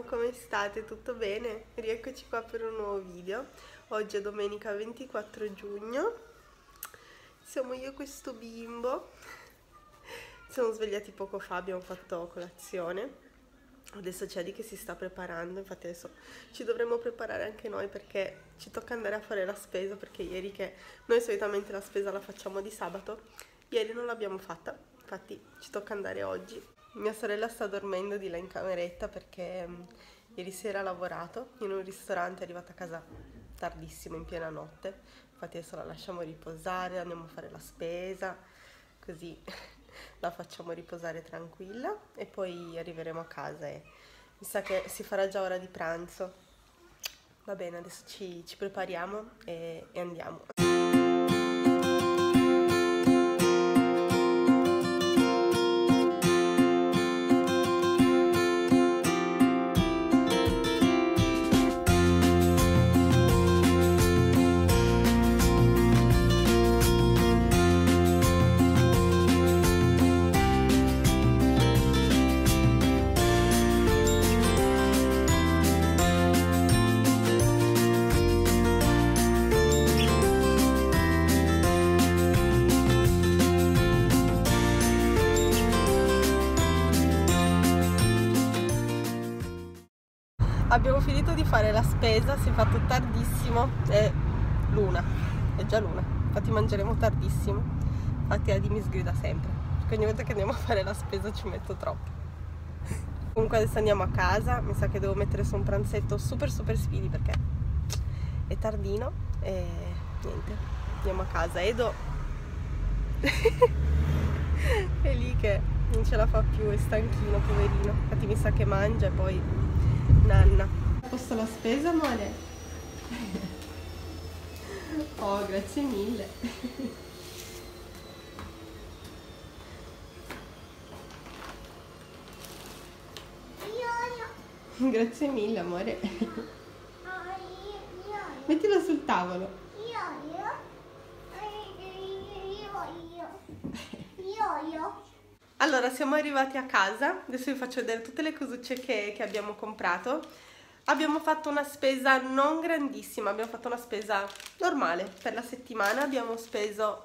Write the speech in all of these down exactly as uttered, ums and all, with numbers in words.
come state? Tutto bene? Rieccoci qua per un nuovo video. Oggi è domenica ventiquattro giugno. Siamo io e questo bimbo. Siamo svegliati poco fa, abbiamo fatto colazione. Adesso c'è di che si sta preparando, infatti adesso ci dovremmo preparare anche noi perché ci tocca andare a fare la spesa, perché ieri, che noi solitamente la spesa la facciamo di sabato, ieri non l'abbiamo fatta, infatti ci tocca andare oggi. Mia sorella sta dormendo di là in cameretta perché um, ieri sera ha lavorato in un ristorante, è arrivata a casa tardissimo, in piena notte, infatti adesso la lasciamo riposare, andiamo a fare la spesa, così la facciamo riposare tranquilla e poi arriveremo a casa e mi sa che si farà già ora di pranzo. Va bene, adesso ci, ci prepariamo e, e andiamo. Abbiamo finito di fare la spesa, si è fatto tardissimo, è l'una, è già l'una, infatti mangeremo tardissimo, infatti Adi mi sgrida sempre, perché ogni volta che andiamo a fare la spesa ci metto troppo. Comunque adesso andiamo a casa, mi sa che devo mettere su un pranzetto super super speedy perché è tardino e niente, andiamo a casa. Edo è lì che non ce la fa più, è stanchino, poverino, infatti mi sa che mangia e poi nanna. Ha posto la spesa, amore? Oh, grazie mille. Grazie mille, amore. Mettila sul tavolo. Allora, siamo arrivati a casa, adesso vi faccio vedere tutte le cosucce che, che abbiamo comprato. Abbiamo fatto una spesa non grandissima, abbiamo fatto una spesa normale per la settimana, abbiamo speso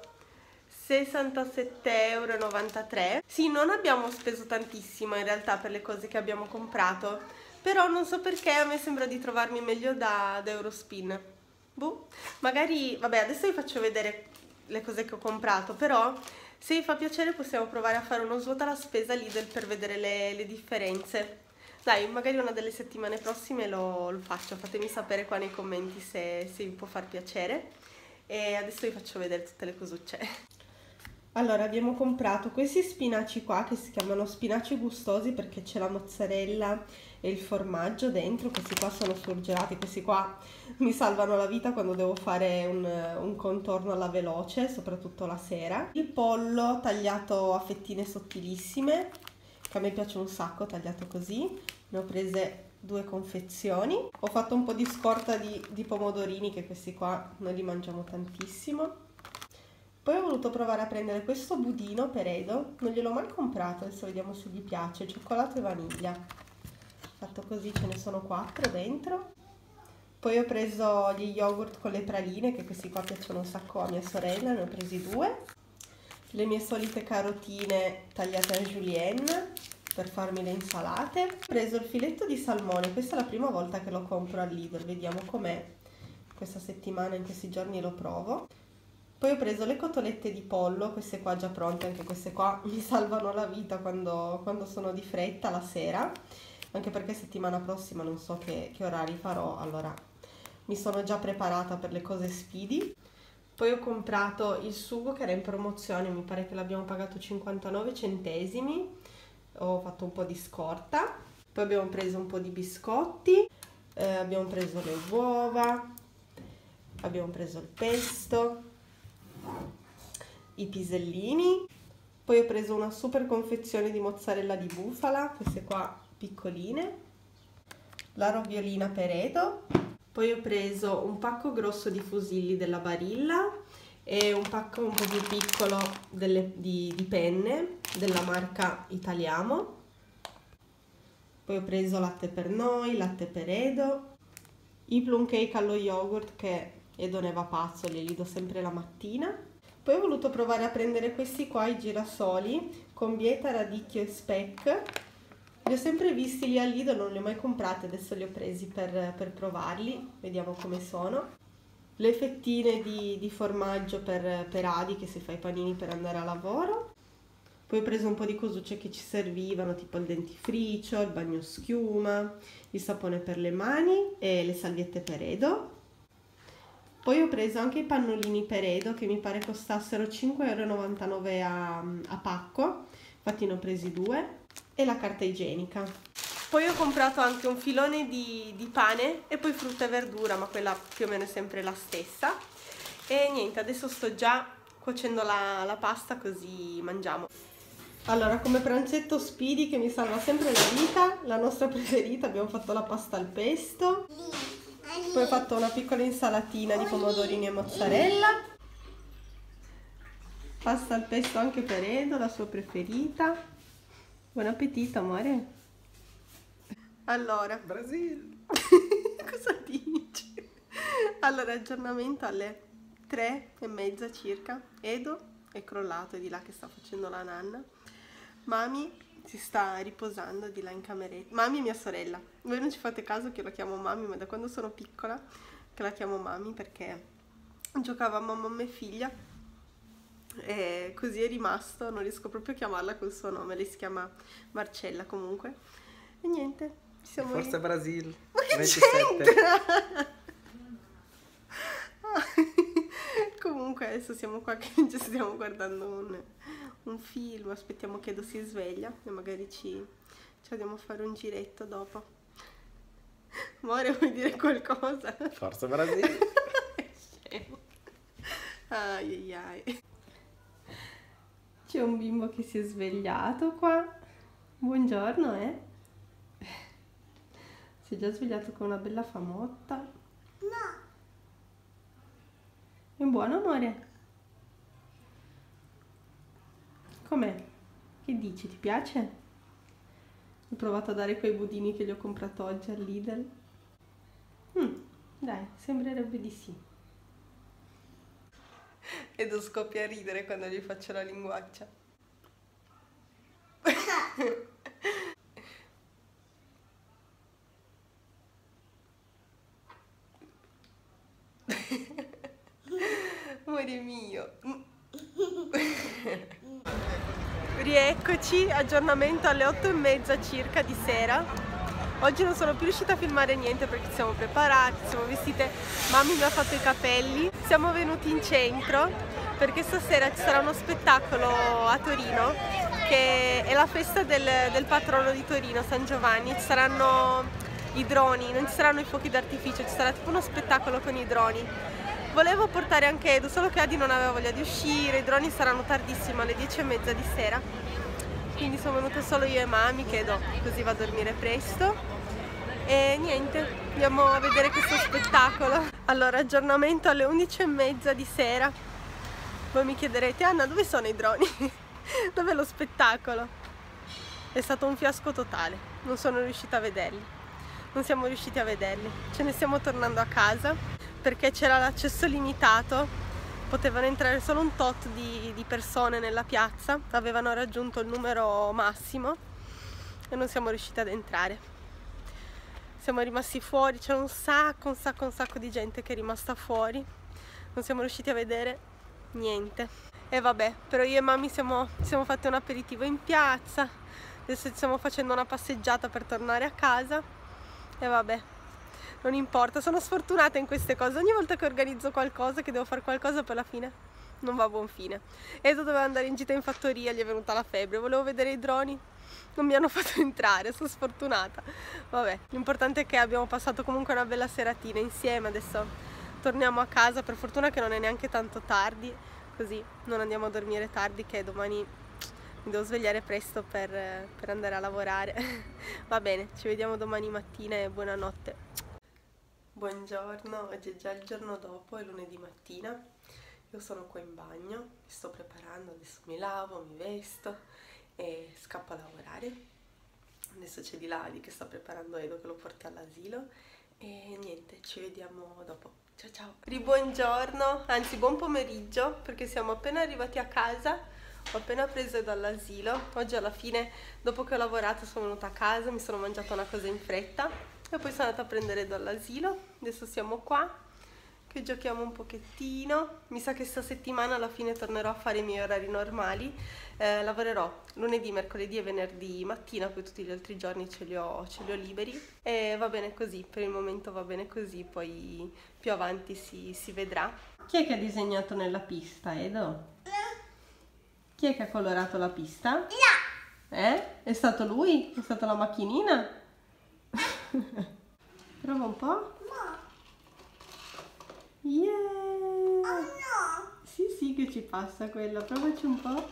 sessantasette e novantatré euro. Sì, non abbiamo speso tantissimo in realtà per le cose che abbiamo comprato, però non so perché a me sembra di trovarmi meglio da, da Eurospin. Boh, magari, vabbè, adesso vi faccio vedere le cose che ho comprato, però se vi fa piacere possiamo provare a fare uno svuota la spesa Lidl per vedere le, le differenze. Dai, magari una delle settimane prossime lo, lo faccio, fatemi sapere qua nei commenti se, se vi può far piacere. E adesso vi faccio vedere tutte le cosucce. Allora, abbiamo comprato questi spinaci qua che si chiamano spinaci gustosi perché c'è la mozzarella e il formaggio dentro. Questi qua sono surgelati, questi qua mi salvano la vita quando devo fare un, un contorno alla veloce, soprattutto la sera. Il pollo tagliato a fettine sottilissime, che a me piace un sacco, tagliato così. Ne ho prese due confezioni. Ho fatto un po' di scorta di, di pomodorini, che questi qua noi li mangiamo tantissimo. Poi ho voluto provare a prendere questo budino per Edo, non gliel'ho mai comprato, adesso vediamo se gli piace, cioccolato e vaniglia. Fatto così, ce ne sono quattro dentro. Poi ho preso gli yogurt con le praline, che questi qua piacciono un sacco a mia sorella, ne ho presi due. Le mie solite carotine tagliate a julienne per farmi le insalate. Ho preso il filetto di salmone, questa è la prima volta che lo compro al Lidl, vediamo com'è questa settimana, in questi giorni lo provo. Poi ho preso le cotolette di pollo, queste qua già pronte, anche queste qua mi salvano la vita quando, quando sono di fretta la sera, anche perché settimana prossima non so che, che orari farò, allora mi sono già preparata per le cose speedy. Poi ho comprato il sugo che era in promozione, mi pare che l'abbiamo pagato cinquantanove centesimi, ho fatto un po' di scorta. Poi abbiamo preso un po' di biscotti, eh, abbiamo preso le uova, abbiamo preso il pesto, i pisellini. Poi ho preso una super confezione di mozzarella di bufala, queste qua piccoline, la roviolina per Edo. Poi ho preso un pacco grosso di fusilli della Barilla e un pacco un po' più piccolo delle, di, di penne della marca Italiamo. Poi ho preso latte per noi, latte per Edo, i plum cake allo yogurt che Edo ne va pazzo, li do sempre la mattina. Poi ho voluto provare a prendere questi qua, i girasoli, con bieta, radicchio e speck. Li ho sempre visti lì al Lido, non li ho mai comprati, adesso li ho presi per, per provarli, vediamo come sono. Le fettine di, di formaggio per, per Adi, che si fa i panini per andare a lavoro. Poi ho preso un po' di cosucce che ci servivano, tipo il dentifricio, il bagnoschiuma, il sapone per le mani e le salviette per Edo. Poi ho preso anche i pannolini per Edo, che mi pare costassero cinque e novantanove euro a, a pacco, infatti ne ho presi due, e la carta igienica. Poi ho comprato anche un filone di, di pane e poi frutta e verdura, ma quella più o meno è sempre la stessa. E niente, adesso sto già cuocendo la, la pasta, così mangiamo. Allora, come pranzetto Speedy, che mi salva sempre la vita, la nostra preferita, abbiamo fatto la pasta al pesto, poi ho fatto una piccola insalatina di pomodorini e mozzarella, pasta al pesto anche per Edo, la sua preferita. Buon appetito, amore. Allora, Brasile. cosa dici? Allora, aggiornamento alle tre e mezza circa. Edo è crollato, è di là che sta facendo la nanna. Mami si sta riposando di là in cameretta. Mami è mia sorella. Voi non ci fate caso che la chiamo Mami, ma da quando sono piccola che la chiamo Mami, perché giocavamo mamma e figlia e così è rimasto. Non riesco proprio a chiamarla col suo nome. Lei si chiama Marcella comunque. E niente, ci siamo. Forza ri- Brasil. Ma che ventisette. c'entra? Comunque adesso siamo qua che ci stiamo guardando un, un film, aspettiamo che Edo si sveglia e magari ci, ci andiamo a fare un giretto dopo. Amore, vuoi dire qualcosa? Forza Brasil. Scemo. Ai ai ai. C'è un bimbo che si è svegliato qua. Buongiorno, eh? Si è già svegliato con una bella famotta. No, È buono, amore? Com'è? Che dici? Ti piace? Ho provato a dare quei budini che gli ho comprato oggi al Lidl. Mm, dai, sembrerebbe di sì. Edo scoppia a ridere quando gli faccio la linguaccia. Amore mio. Rieccoci, aggiornamento alle otto e mezza circa di sera. Oggi non sono più riuscita a filmare niente perché ci siamo preparati, siamo vestite, Mami mi ha fatto i capelli. Siamo venuti in centro perché stasera ci sarà uno spettacolo a Torino che è la festa del, del patrono di Torino, San Giovanni. Ci saranno i droni, non ci saranno i fuochi d'artificio, ci sarà tipo uno spettacolo con i droni. Volevo portare anche Edo, solo che Adi non aveva voglia di uscire, i droni saranno tardissimo, alle dieci e mezza di sera. Quindi sono venute solo io e Mami, che Edo così va a dormire presto. E niente, andiamo a vedere questo spettacolo. Allora, aggiornamento alle undici e mezza di sera. Voi mi chiederete, Anna, dove sono i droni? Dov'è lo spettacolo? È stato un fiasco totale, non sono riuscita a vederli. Non siamo riusciti a vederli. Ce ne stiamo tornando a casa perché c'era l'accesso limitato, potevano entrare solo un tot di, di persone nella piazza, avevano raggiunto il numero massimo e non siamo riusciti ad entrare. Siamo rimasti fuori, c'è un sacco, un sacco, un sacco di gente che è rimasta fuori, non siamo riusciti a vedere niente. E vabbè, però io e Mami siamo, siamo fatti un aperitivo in piazza, adesso ci stiamo facendo una passeggiata per tornare a casa e vabbè. Non importa, sono sfortunata in queste cose. Ogni volta che organizzo qualcosa, che devo fare qualcosa, per la fine non va a buon fine. Edo doveva andare in gita in fattoria, gli è venuta la febbre, volevo vedere i droni, non mi hanno fatto entrare, sono sfortunata. Vabbè, l'importante è che abbiamo passato comunque una bella seratina insieme, adesso torniamo a casa, per fortuna che non è neanche tanto tardi, così non andiamo a dormire tardi, che domani mi devo svegliare presto per, per andare a lavorare. Va bene, ci vediamo domani mattina e buonanotte. Buongiorno, oggi è già il giorno dopo, è lunedì mattina, io sono qua in bagno, mi sto preparando, adesso mi lavo, mi vesto e scappo a lavorare. Adesso c'è di là di che sta preparando Edo che lo porta all'asilo e niente, ci vediamo dopo. Ciao ciao! Ribuongiorno, anzi buon pomeriggio perché siamo appena arrivati a casa, ho appena preso dall'asilo. Oggi alla fine, dopo che ho lavorato, sono venuta a casa, mi sono mangiata una cosa in fretta e poi sono andata a prendere dall'asilo. Adesso siamo qua che giochiamo un pochettino. Mi sa che sta settimana alla fine tornerò a fare i miei orari normali. Eh, lavorerò lunedì, mercoledì e venerdì mattina, poi tutti gli altri giorni ce li ho, ce li ho liberi e va bene così, per il momento va bene così, poi più avanti si, si vedrà. Chi è che ha disegnato nella pista, Edo? Chi è che ha colorato la pista? No! Eh? È stato lui? È stata la macchinina? Prova un po'. No! Yeah! Oh no! Sì, sì che ci passa quella, provaci un po'.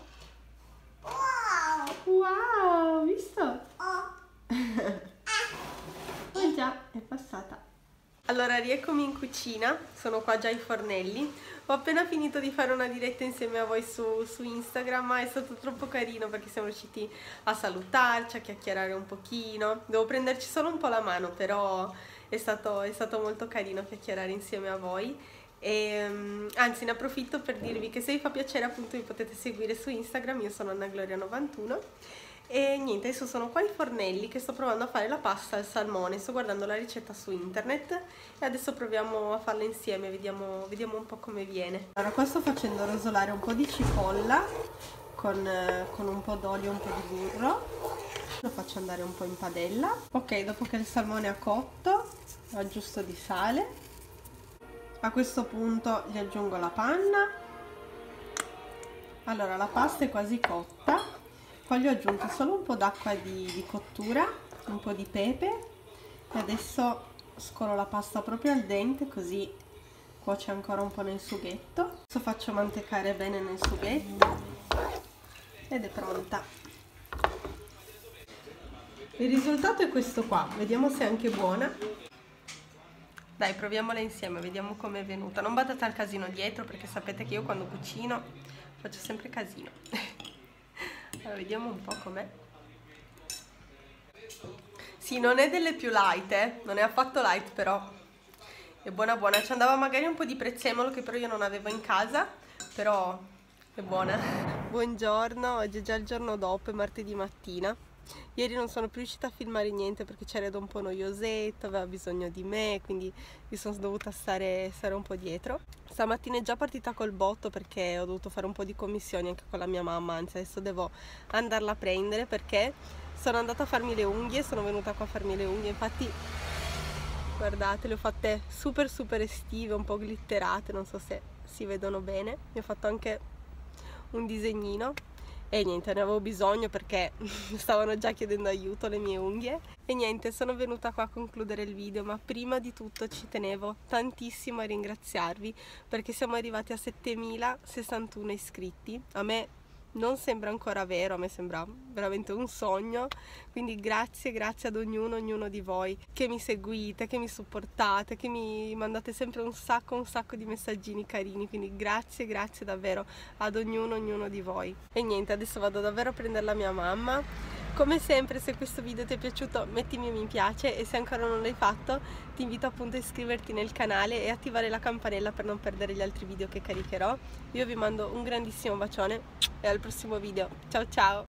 Wow! Wow, visto? Oh! Oh già, è passata. Allora, rieccomi in cucina, sono qua già ai fornelli. Ho appena finito di fare una diretta insieme a voi su, su Instagram, ma è stato troppo carino perché siamo riusciti a salutarci, a chiacchierare un pochino. Devo prenderci solo un po' la mano, però è stato, è stato molto carino chiacchierare insieme a voi. E, um, anzi, ne approfitto per dirvi che se vi fa piacere appunto mi potete seguire su Instagram, io sono Anna Gloria novantuno. E niente, adesso sono qua ai fornelli che sto provando a fare la pasta al salmone, sto guardando la ricetta su internet e adesso proviamo a farla insieme, vediamo, vediamo un po' come viene. Allora, qua sto facendo rosolare un po' di cipolla con, con un po' d'olio e un po' di burro, lo faccio andare un po' in padella. Ok, dopo che il salmone è cotto aggiusto di sale, a questo punto gli aggiungo la panna. Allora, la pasta è quasi cotta. Poi gli ho aggiunto solo un po' d'acqua di, di cottura, un po' di pepe e adesso scolo la pasta proprio al dente così cuoce ancora un po' nel sughetto. Adesso faccio mantecare bene nel sughetto ed è pronta. Il risultato è questo qua, vediamo se è anche buona. Dai, proviamola insieme, vediamo com'è venuta. Non badate al casino dietro perché sapete che io quando cucino faccio sempre casino. Allora, vediamo un po' com'è. Sì, non è delle più light, eh? Non è affatto light, però è buona buona. Ci andava magari un po' di prezzemolo che però io non avevo in casa, però è buona. Buongiorno, oggi è già il giorno dopo, è martedì mattina. Ieri non sono più riuscita a filmare niente perché c'era un po' noiosetto, aveva bisogno di me, quindi mi sono dovuta stare, stare un po' dietro. Stamattina è già partita col botto perché ho dovuto fare un po' di commissioni anche con la mia mamma, anzi adesso devo andarla a prendere perché sono andata a farmi le unghie, sono venuta qua a farmi le unghie, infatti guardate, le ho fatte super super estive, un po' glitterate, non so se si vedono bene, mi ho fatto anche un disegnino. E niente, ne avevo bisogno perché stavano già chiedendo aiuto le mie unghie. E niente, sono venuta qua a concludere il video, ma prima di tutto ci tenevo tantissimo a ringraziarvi perché siamo arrivati a settemilasessantuno iscritti. A me non sembra ancora vero, a me sembra veramente un sogno, quindi grazie, grazie ad ognuno, ognuno di voi che mi seguite, che mi supportate, che mi mandate sempre un sacco, un sacco di messaggini carini, quindi grazie, grazie davvero ad ognuno, ognuno di voi. E niente, adesso vado davvero a prendere la mia mamma. Come sempre, se questo video ti è piaciuto mettimi un mi piace e se ancora non l'hai fatto ti invito appunto a iscriverti nel canale e attivare la campanella per non perdere gli altri video che caricherò. Io vi mando un grandissimo bacione e al prossimo video. Ciao ciao!